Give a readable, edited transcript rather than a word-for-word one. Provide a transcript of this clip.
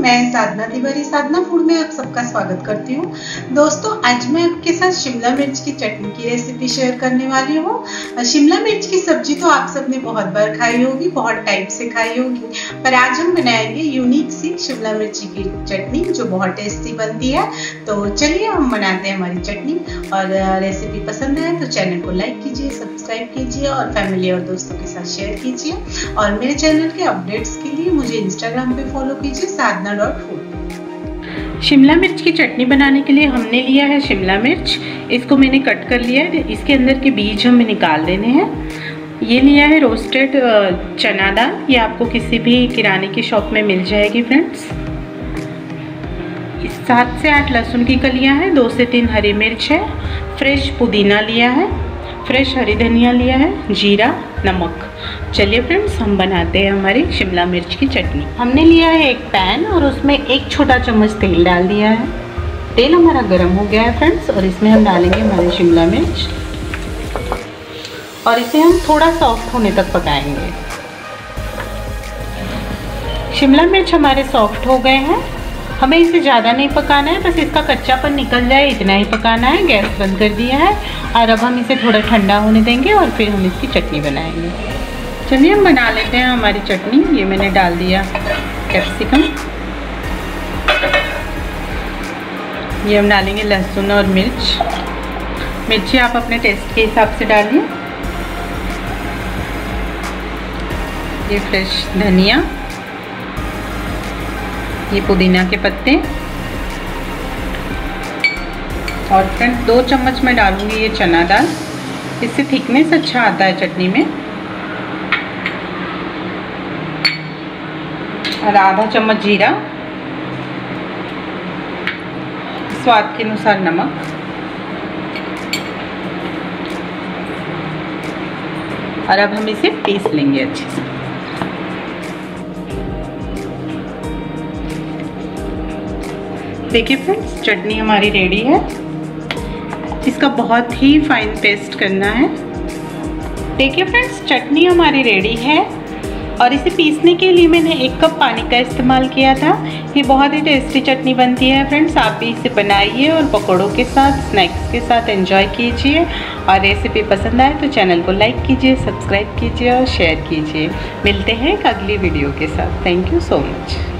मैं साधना तिवारी साधना फूड में आप सबका स्वागत करती हूँ। दोस्तों, आज मैं आपके साथ शिमला मिर्च की चटनी की रेसिपी शेयर करने वाली हूँ। शिमला मिर्च की सब्जी तो आप सबने बहुत बार खाई होगी, बहुत टाइप से खाई होगी, पर आज हम बनाएंगे यूनिक सी शिमला मिर्ची की चटनी जो बहुत टेस्टी बनती है। तो चलिए हम बनाते हैं हमारी चटनी। और रेसिपी पसंद आए तो चैनल को लाइक कीजिए, सब्सक्राइब कीजिए और फैमिली और दोस्तों के साथ शेयर कीजिए। और मेरे चैनल के अपडेट्स के लिए मुझे इंस्टाग्राम पे फॉलो कीजिए sadhna.food। शिमला मिर्च की चटनी बनाने के लिए हमने लिया है शिमला मिर्च। इसको मैंने कट कर लिया है, इसके अंदर के बीज हमें निकाल देने हैं। ये लिया है रोस्टेड चना दाल, ये आपको किसी भी किराने की शॉप में मिल जाएगी फ्रेंड्स। 7 से 8 लहसुन की कलियां हैं, 2 से 3 हरी मिर्च है, फ्रेश पुदीना लिया है, फ्रेश हरी धनिया लिया है, जीरा, नमक। चलिए फ्रेंड्स, हम बनाते हैं हमारी शिमला मिर्च की चटनी। हमने लिया है एक पैन और उसमें 1 छोटा चम्मच तेल डाल दिया है। तेल हमारा गर्म हो गया है फ्रेंड्स, और इसमें हम डालेंगे हमारी शिमला मिर्च और इसे हम थोड़ा सॉफ्ट होने तक पकाएंगे। शिमला मिर्च हमारे सॉफ्ट हो गए हैं, हमें इसे ज़्यादा नहीं पकाना है, बस इसका कच्चापन निकल जाए इतना ही पकाना है। गैस बंद कर दिया है और अब हम इसे थोड़ा ठंडा होने देंगे और फिर हम इसकी चटनी बनाएंगे। चलिए हम बना लेते हैं हमारी चटनी। ये मैंने डाल दिया कैप्सिकम, ये हम डालेंगे लहसुन और मिर्ची आप अपने टेस्ट के हिसाब से डालिए। ये फ्रेश धनिया, ये पुदीना के पत्ते, और फ्रेंड्स 2 चम्मच मैं डालूंगी ये चना दाल, इससे थिकनेस अच्छा आता है चटनी में। और आधा चम्मच जीरा, स्वाद के अनुसार नमक, और अब हम इसे पीस लेंगे अच्छे से। देखिए फ्रेंड्स, चटनी हमारी रेडी है। इसका बहुत ही फाइन पेस्ट करना है। देखिए फ्रेंड्स, चटनी हमारी रेडी है और इसे पीसने के लिए मैंने 1 कप पानी का इस्तेमाल किया था। ये बहुत ही टेस्टी चटनी बनती है फ्रेंड्स, आप भी इसे बनाइए और पकौड़ों के साथ, स्नैक्स के साथ एंजॉय कीजिए। और रेसिपी पसंद आए तो चैनल को लाइक कीजिए, सब्सक्राइब कीजिए और शेयर कीजिए। मिलते हैं एक अगली वीडियो के साथ। Thank you so much.